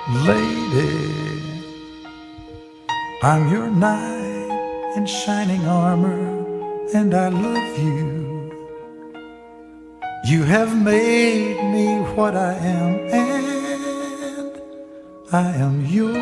Lady, I'm your knight in shining armor, and I love you. You have made me what I am, and I am yours.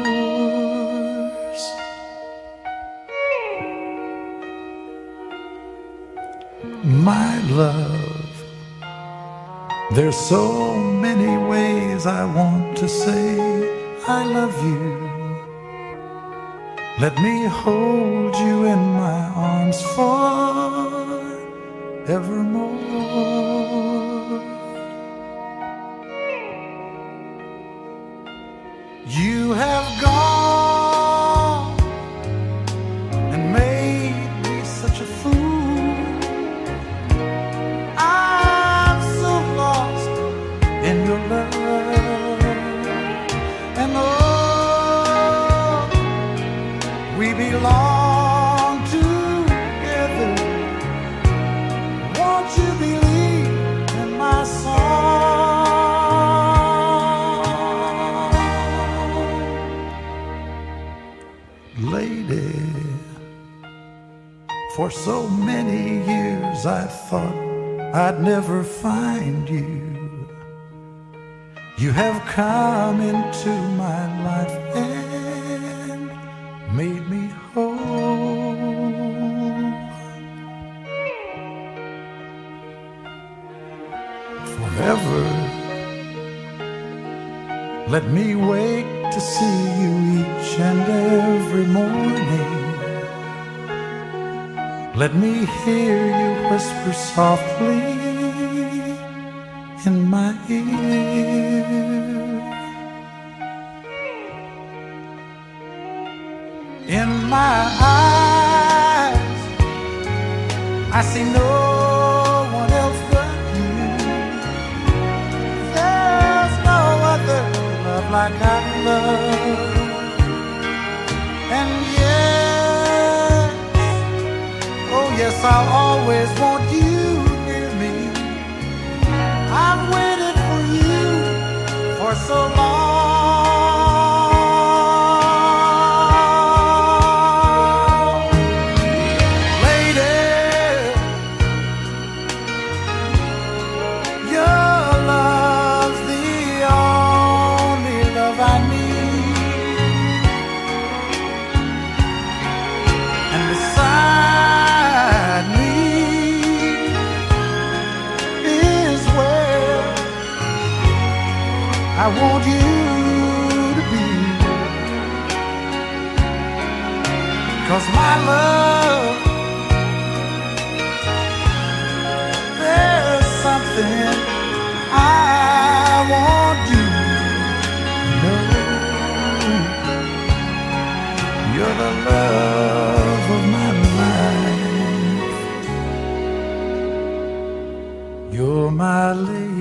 My love, there's so many ways I want to say I love you. Let me hold you in my arms forevermore. You have gone and made me such a fool. I'm so lost in your love, and oh, we belong together. Won't you believe in my song? Lady, for so many years I thought I'd never find you. You have come into my life and made me whole. Forever, let me wake to see you each and every morning. Let me hear you whisper softly in my ear. In my eyes, I see no one else but you. There's no other love like I love. And yes, oh yes, I'll always want you near me. I've waited for you for so long. I want you to be, 'cause my love, there's something I want you to know. You're the love of my life. You're my lady.